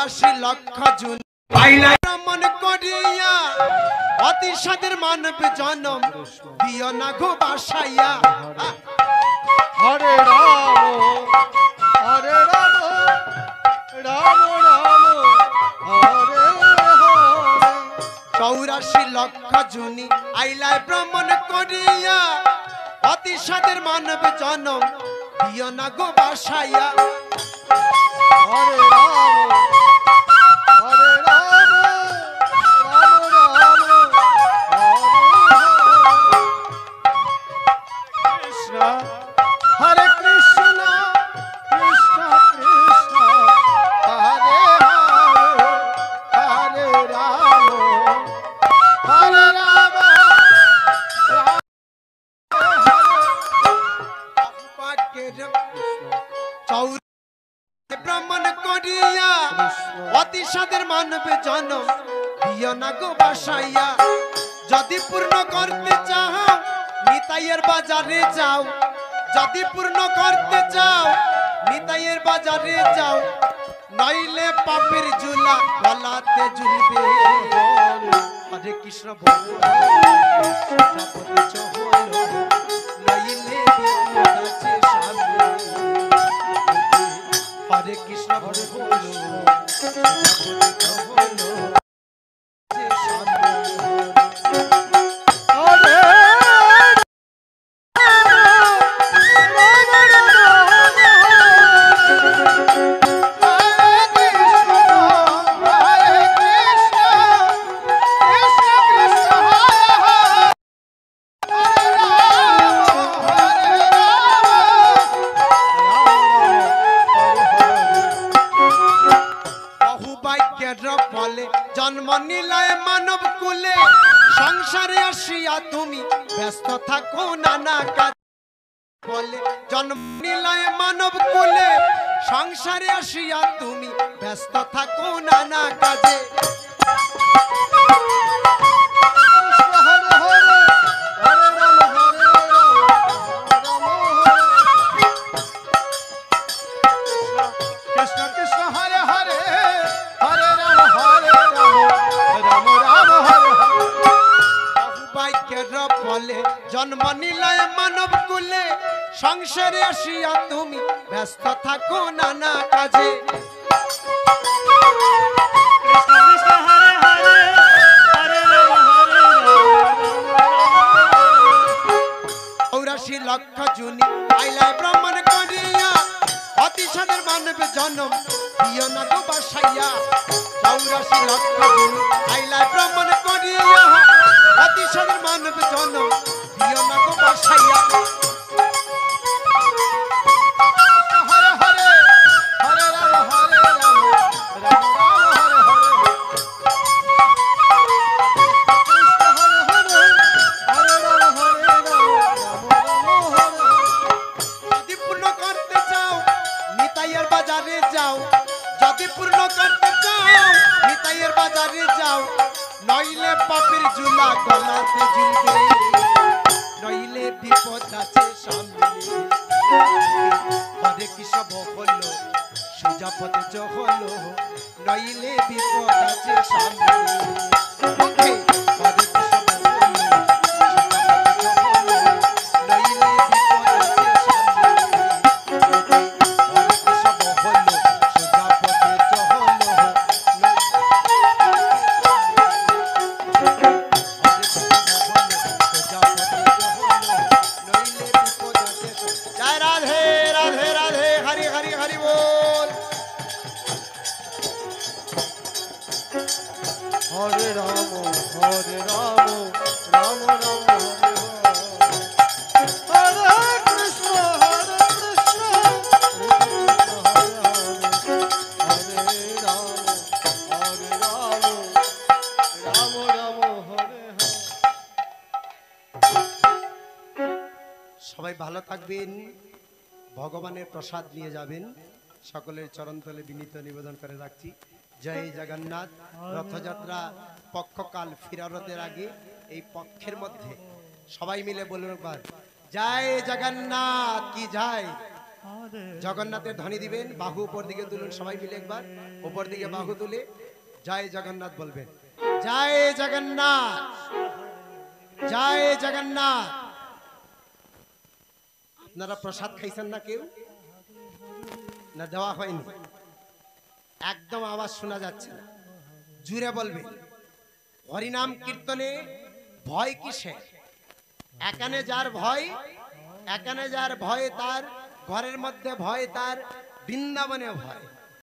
84 লক্ষ জুন ব্রাহ্মণ করিয়া অতি সাদের মানব জন্ম দিও না গো বাসাইয়া। হরে রাম হরে রাম রাম রাম হরে হরে। 84 লক্ষ জুনি আইলায় ব্রাহ্মণ করিয়া অতি সাদের মানব জন্ম দিও না গো বাসাইয়া। হরে রাম হরে রাম রাম রাম হরে হরে। কৃষ্ণ হরে কৃষ্ণ কৃষ্ণ কৃষ্ণ হরে হরে হরে রাম হরে রাম ব্রাহ্মণ করিয়া অতি সাদের মানব জন্ম দিও না গো বাসাইয়া। যদি পূর্ণ করতে চাও নিতাইয়ের বাজারে যাও, যদি পূর্ণ করতে চাও নিতাইয়ের বাজারে যাও, নইলে পাপের ঝুলা গলাতে ঝুলবে। হরে কৃষ্ণ বল নইলে বিপদ আছে সামনে। হরে কৃষ্ণ হরে বলো জন্ম নিলায় মানব কুলে, সংসারে আসিয়া তুমি ব্যস্ত থাকো নানা কাজ বলে। জন্ম নিলায় মানব কুলে, সংসারে আসিয়া তুমি ব্যস্ত থাকো নানা কাজে। জন্ম নিলায় মানব কুলে, সংসারে আসিয়া তুমি ব্যস্ত থাকো নানা কাজে। কৃষ্ণ কৃষ্ণ হরে হরে হরে রাম হরে রাম। 84 লক্ষ জুনি আইলায় ব্রাহ্মণ করিয়া অতি সাদের মানব জন্ম দিও না গো বাসাইয়া। 84 লক্ষ জুনি আইলায় ব্রাহ্মণ করিয়া অতি সাদের মানব জন্ম দিও না গো বাসাইয়া। হরে হরে হরে রাম হরে রাম রাম রাম হরে হরে। কৃষ্ণ হরে হরে হরে রাম হরে রাম রাম রাম হরে হরে। যদি পূর্ণ করতে চাও নিতাইয়ের বাজারে যাও, যদি পূর্ণ করতে চাও নিতাইয়ের বাজারে যাও, নইলে পাপের ঝুলা গলাতে ঝুলবে, নইলে বিপদ আছে সামনে। হরে কৃষ্ণ বল সোজা পথে চল, নইলে বিপদ আছে সামনে। হরে কৃষ্ণ বল সোজা পথে চল, নইলে বিপদ আছে সামনে। হরে কৃষ্ণ বল সোজা পথে চল, जय राधे राधे राधे हरि हरि हरि बोल। हरे राम राम राम हरे हरे। हरे कृष्ण हरे कृष्ण कृष्ण हरे हरे। हरे राम राम राम हरे हरे। সবাই ভালো থাকবেন, ভগবানের প্রসাদ নিয়ে যাবেন। সকলের চরণতলে বিনীত নিবেদন করে রাখছি। জয় জগন্নাথ। রথযাত্রা পক্ষকাল ফিরারতের আগে এই পক্ষের মধ্যে সবাই মিলে বলুন একবার জয় জগন্নাথ কি জয়। হরে জগন্নাথের ধ্বনি দিবেন, বাহু উপর দিকে তুলুন সবাই মিলে একবার, উপর দিকে বাহু তুলে জয় জগন্নাথ বলবেন। জয় জগন্নাথ, জয় জগন্নাথ। আপনারা প্রসাদ খাইছেন না কেউ? না দেওয়া হয়নি? একদম আওয়াজ শোনা যাচ্ছে না, জুড়ে বলবেন। হরিনাম কীর্তনে ভয় কিসে? এখানে যার ভয়, এখানে যার ভয় তার ঘরের মধ্যে ভয়, তার বৃন্দাবনে ভয়।